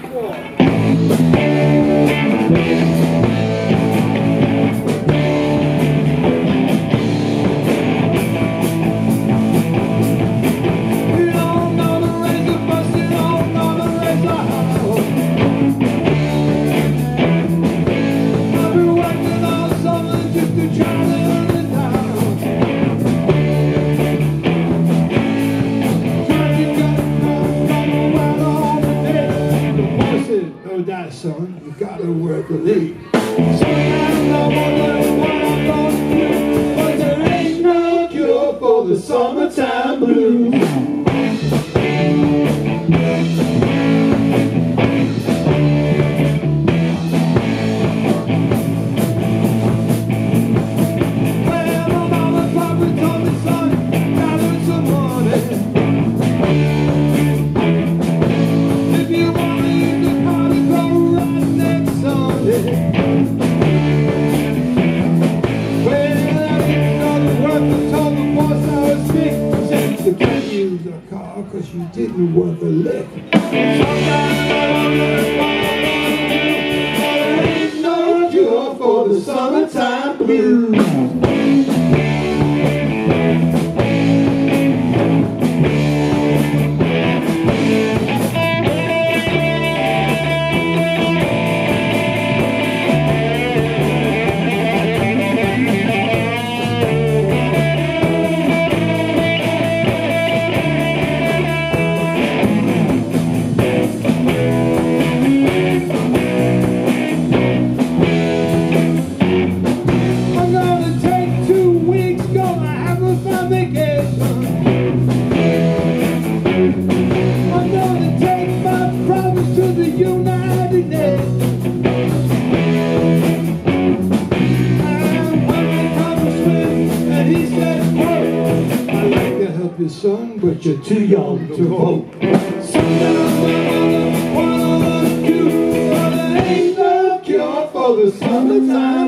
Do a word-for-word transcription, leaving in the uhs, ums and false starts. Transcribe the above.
That son, you gotta work the lead. Sometimes I wonder what I'm gonna do, but there ain't no cure for the summertime blues. Well, my mama and papa told me, son, gotta earn some money. If you wanna leave the party, go right next Sunday. Well, I didn't know the work and told the boss I was sick. Said you can't use a car cause you didn't work a lick. Sometimes I wonder what I'm gonna do, but there ain't no cure for the summertime blues. Son, but you're too young to vote. Sometimes I wonder what I wanna do, but there ain't no cure for the summertime.